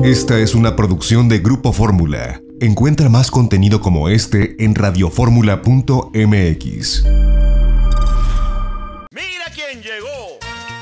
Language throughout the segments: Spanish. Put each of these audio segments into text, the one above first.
Esta es una producción de Grupo Fórmula. Encuentra más contenido como este en radioformula.mx. ¡Mira quién llegó!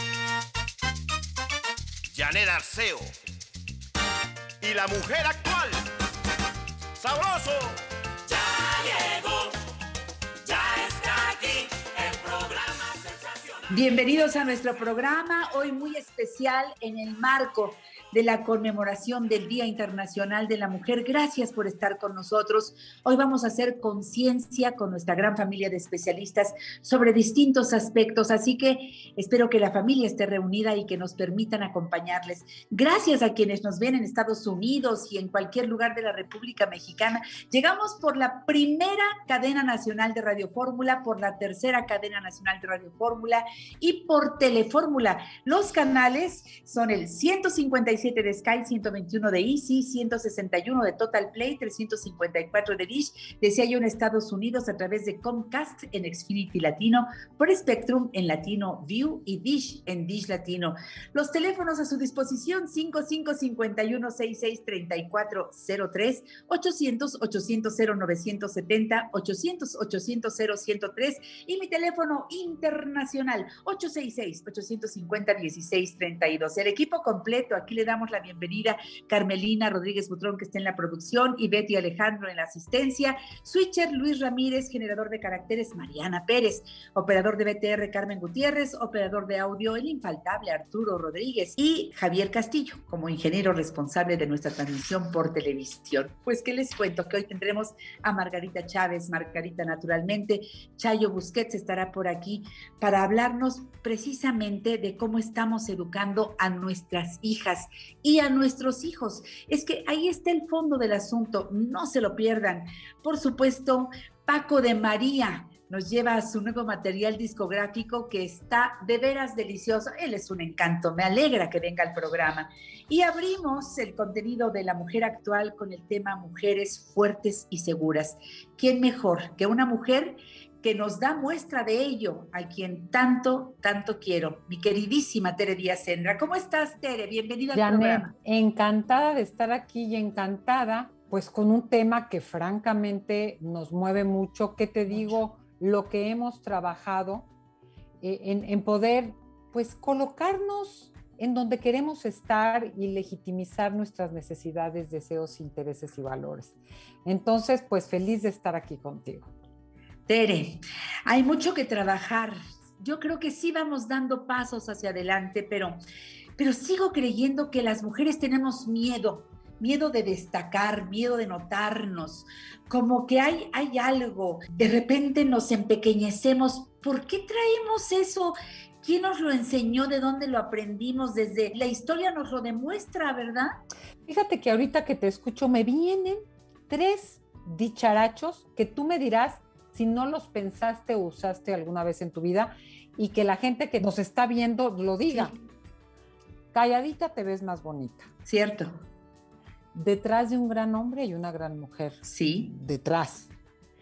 Janet Arceo. Y la mujer actual. ¡Sabroso! Ya llegó, ya está aquí el programa sensacional. Bienvenidos a nuestro programa, hoy muy especial en el marco de la conmemoración del Día Internacional de la Mujer. Gracias por estar con nosotros. Hoy vamos a hacer conciencia con nuestra gran familia de especialistas sobre distintos aspectos, así que espero que la familia esté reunida y que nos permitan acompañarles. Gracias a quienes nos ven en Estados Unidos y en cualquier lugar de la República Mexicana. Llegamos por la primera cadena nacional de Radio Fórmula, por la tercera cadena nacional de Radio Fórmula y por Telefórmula. Los canales son el 157 de Sky, 121 de Easy, 161 de Total Play, 354 de Dish, decía yo en Estados Unidos a través de Comcast en Xfinity Latino, por Spectrum en Latino View y Dish en Dish Latino. Los teléfonos a su disposición: 5551-663403, 800-800-0970, 800-800-0103 y mi teléfono internacional 866-850-1632. El equipo completo, aquí le damos la bienvenida Carmelina Rodríguez Butrón, que está en la producción, y Betty Alejandro en la asistencia, switcher Luis Ramírez, generador de caracteres Mariana Pérez, operador de BTR Carmen Gutiérrez, operador de audio el infaltable Arturo Rodríguez y Javier Castillo como ingeniero responsable de nuestra transmisión por televisión. Pues qué les cuento, que hoy tendremos a Margarita Chávez, Margarita naturalmente, Chayo Busquets estará por aquí para hablarnos precisamente de cómo estamos educando a nuestras hijas y a nuestros hijos. Es que ahí está el fondo del asunto, no se lo pierdan. Por supuesto, Paco de María nos lleva a su nuevo material discográfico que está de veras delicioso. Él es un encanto, me alegra que venga al programa. Y abrimos el contenido de la mujer actual con el tema Mujeres Fuertes y Seguras. ¿Quién mejor que una mujer que nos da muestra de ello, a quien tanto, tanto quiero? Mi queridísima Tere Díaz Sendra. ¿Cómo estás, Tere? Bienvenida al programa. Encantada de estar aquí y encantada, pues con un tema que francamente nos mueve mucho. ¿Qué te digo? Lo que hemos trabajado en poder, pues, colocarnos en donde queremos estar y legitimizar nuestras necesidades, deseos, intereses y valores. Entonces, pues, feliz de estar aquí contigo. Tere, hay mucho que trabajar. Yo creo que sí vamos dando pasos hacia adelante, pero sigo creyendo que las mujeres tenemos miedo de destacar, miedo de notarnos, como que hay algo, de repente nos empequeñecemos. ¿Por qué traemos eso? ¿Quién nos lo enseñó? ¿De dónde lo aprendimos? Desde la historia nos lo demuestra, ¿verdad? Fíjate que ahorita que te escucho me vienen 3 dicharachos que tú me dirás si no los pensaste o usaste alguna vez en tu vida, y que la gente que nos está viendo lo diga. Sí. Calladita te ves más bonita. Cierto. Detrás de un gran hombre hay una gran mujer. Sí. Detrás.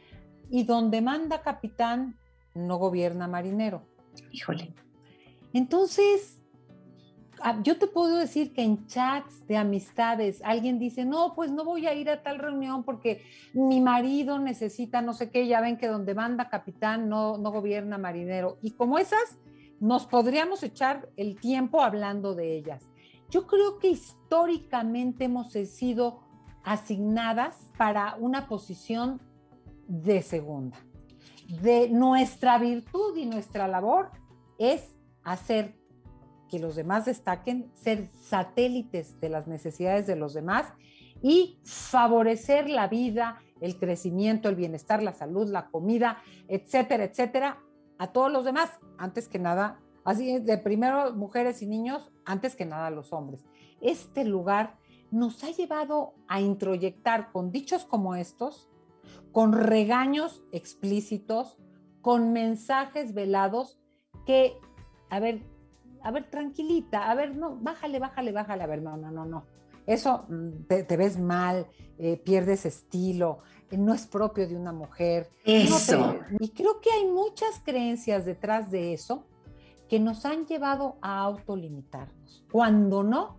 Y donde manda capitán, no gobierna marinero. Híjole. Entonces, yo te puedo decir que en chats de amistades alguien dice, no, pues no voy a ir a tal reunión porque mi marido necesita no sé qué. Ya ven que donde manda capitán no gobierna marinero. Y como esas, nos podríamos echar el tiempo hablando de ellas. Yo creo que históricamente hemos sido asignadas para una posición de segunda. De nuestra virtud y nuestra labor es hacer que los demás destaquen, ser satélites de las necesidades de los demás y favorecer la vida, el crecimiento, el bienestar, la salud, la comida, etcétera, etcétera, a todos los demás, antes que nada, así de primero mujeres y niños, antes que nada los hombres. Este lugar nos ha llevado a introyectar con dichos como estos, con regaños explícitos, con mensajes velados que, a ver, tranquilita, a ver, no, bájale, a ver, no. Eso te ves mal, pierdes estilo, no es propio de una mujer. Eso. Y creo que hay muchas creencias detrás de eso que nos han llevado a autolimitarnos, cuando no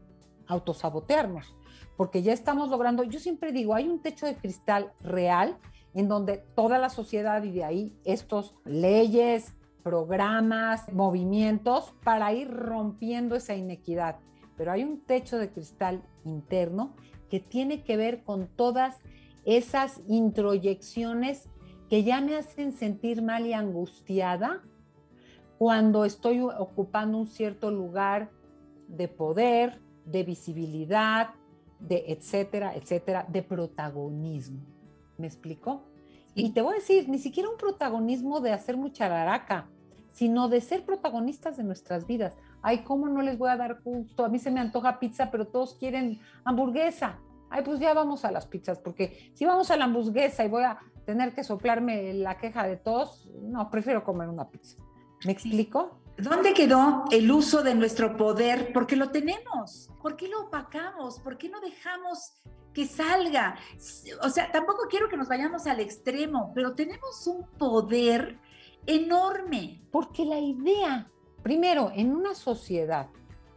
autosabotearnos, porque ya estamos logrando, yo siempre digo, hay un techo de cristal real en donde toda la sociedad y de ahí estos leyes, programas, movimientos para ir rompiendo esa inequidad. Pero hay un techo de cristal interno que tiene que ver con todas esas introyecciones que ya me hacen sentir mal y angustiada cuando estoy ocupando un cierto lugar de poder, de visibilidad, de etcétera, etcétera, de protagonismo. ¿Me explico? Y te voy a decir, ni siquiera un protagonismo de hacer mucha laraca, sino de ser protagonistas de nuestras vidas. Ay, ¿cómo no les voy a dar gusto? A mí se me antoja pizza, pero todos quieren hamburguesa. Ay, pues ya vamos a las pizzas, porque si vamos a la hamburguesa y voy a tener que soplarme la queja de todos, no, prefiero comer una pizza. ¿Me explico? ¿Dónde quedó el uso de nuestro poder? Porque lo tenemos. ¿Por qué lo opacamos? ¿Por qué no dejamos que salga? O sea, tampoco quiero que nos vayamos al extremo, pero tenemos un poder enorme. Porque la idea, primero, en una sociedad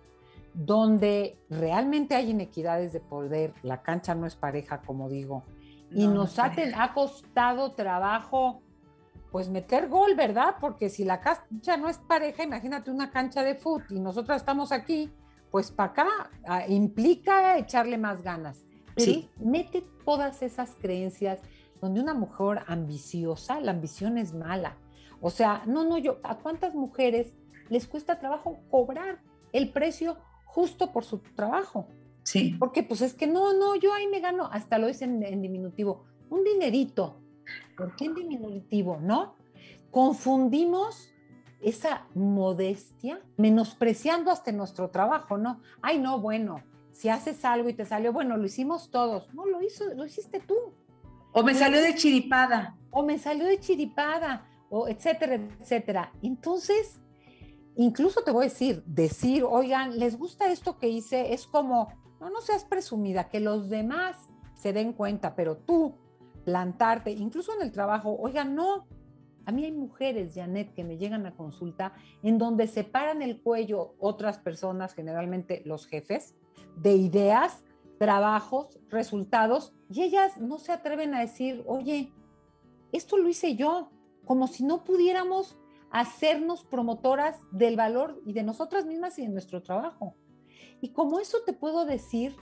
donde realmente hay inequidades de poder, la cancha no es pareja, como digo, y nos ha costado trabajo, pues meter gol, ¿verdad? Porque si la cancha no es pareja, imagínate una cancha de fútbol y nosotros estamos aquí, pues para acá implica echarle más ganas. Pero sí, mete todas esas creencias donde una mujer ambiciosa, la ambición es mala. O sea, ¿a cuántas mujeres les cuesta trabajo cobrar el precio justo por su trabajo? Sí. Porque pues es que no, yo ahí me gano, hasta lo dicen en diminutivo, un dinerito. ¿Por qué en diminutivo, no? Confundimos esa modestia, menospreciando hasta nuestro trabajo, ¿no? Ay, no, bueno, si haces algo y te salió, bueno, lo hicimos todos. No, lo hiciste tú. O me salió de chiripada. O me salió de chiripada, o etcétera, etcétera. Entonces, incluso te voy a decir, oigan, ¿les gusta esto que hice? Es como, no seas presumida, que los demás se den cuenta, pero tú plantarte, incluso en el trabajo, oigan, no, a mí hay mujeres, Janet, que me llegan a consulta en donde se paran el cuello otras personas, generalmente los jefes, de ideas, trabajos, resultados, y ellas no se atreven a decir, oye, esto lo hice yo, como si no pudiéramos hacernos promotoras del valor y de nosotras mismas y de nuestro trabajo. Y como eso te puedo decir,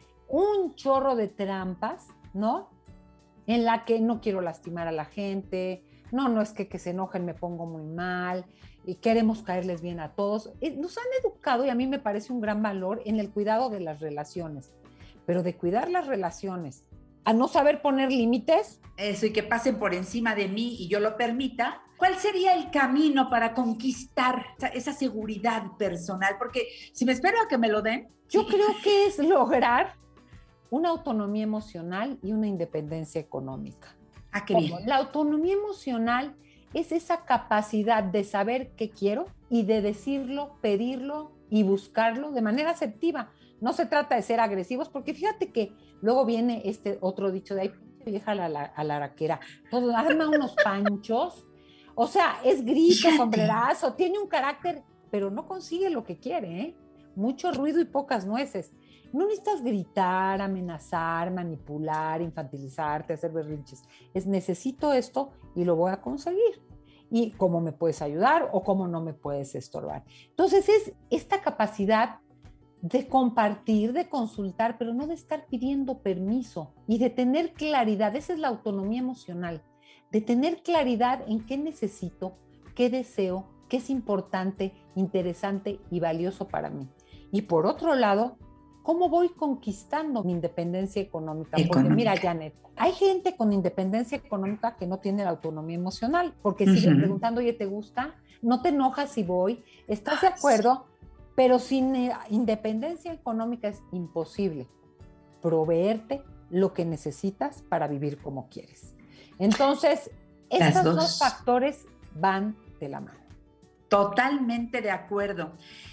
un chorro de trampas, ¿no? En la que no quiero lastimar a la gente, no es que se enojen me pongo muy mal, y queremos caerles bien a todos. Nos han educado, y a mí me parece un gran valor, en el cuidado de las relaciones, pero de cuidar las relaciones, a no saber poner límites. Eso, y que pasen por encima de mí y yo lo permita. ¿Cuál sería el camino para conquistar esa seguridad personal? Porque si me espero a que me lo den... Yo creo que es lograr una autonomía emocional y una independencia económica. Ah, qué bien. La autonomía emocional es esa capacidad de saber qué quiero y de decirlo, pedirlo y buscarlo de manera asertiva. No se trata de ser agresivos, porque fíjate que luego viene este otro dicho de ahí, vieja a la araquera, todo arma unos panchos, o sea, es grito, sombrerazo, tiene un carácter, pero no consigue lo que quiere, ¿eh? Mucho ruido y pocas nueces. No necesitas gritar, amenazar, manipular, infantilizarte, hacer berrinches. Necesito esto y lo voy a conseguir. Y cómo me puedes ayudar o cómo no me puedes estorbar. Entonces es esta capacidad de compartir, de consultar, pero no de estar pidiendo permiso y de tener claridad. Esa es la autonomía emocional, de tener claridad en qué necesito, qué deseo, qué es importante, interesante y valioso para mí. Y por otro lado, ¿cómo voy conquistando mi independencia económica? Porque mira, Janet, hay gente con independencia económica que no tiene la autonomía emocional, porque siguen preguntando, oye, ¿te gusta? ¿No te enojas si voy? ¿Estás de acuerdo? Pero sin independencia económica es imposible proveerte lo que necesitas para vivir como quieres. Entonces, estos dos factores van de la mano. Totalmente de acuerdo.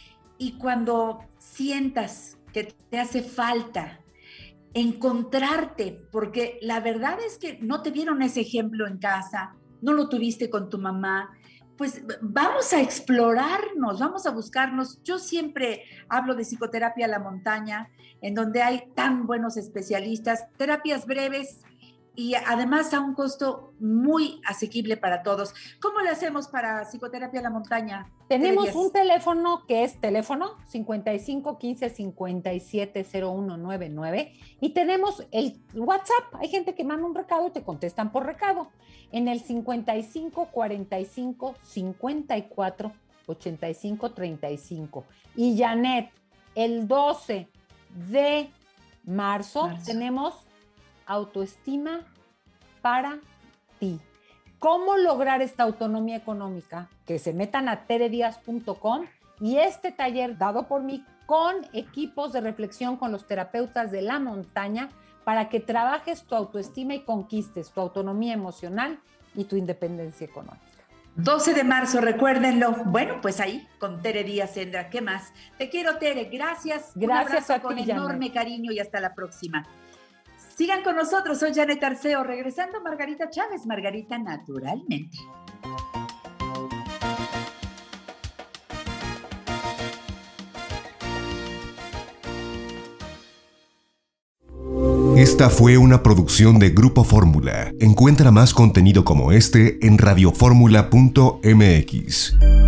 Y cuando sientas que te hace falta encontrarte, porque la verdad es que no te dieron ese ejemplo en casa, no lo tuviste con tu mamá, pues vamos a explorarnos, vamos a buscarnos. Yo siempre hablo de psicoterapia a la montaña, en donde hay tan buenos especialistas, terapias breves y además a un costo muy asequible para todos. ¿Cómo le hacemos para psicoterapia a la montaña? Tenemos un teléfono que es teléfono 55 15 57 0199 y tenemos el WhatsApp. Hay gente que manda un recado y te contestan por recado en el 55 45 54 85 35. Y Janet, el 12 de marzo tenemos autoestima para ti. ¿Cómo lograr esta autonomía económica? Que se metan a teredias.com y este taller dado por mí con equipos de reflexión con los terapeutas de la montaña para que trabajes tu autoestima y conquistes tu autonomía emocional y tu independencia económica. 12 de marzo, recuérdenlo. Bueno, pues ahí con Tere Díaz Sendra. ¿Qué más? Te quiero, Tere. Gracias. Gracias a ti, con enorme cariño y hasta la próxima. Sigan con nosotros, soy Janet Arceo, regresando Margarita Chávez, Margarita Naturalmente. Esta fue una producción de Grupo Fórmula. Encuentra más contenido como este en radioformula.mx.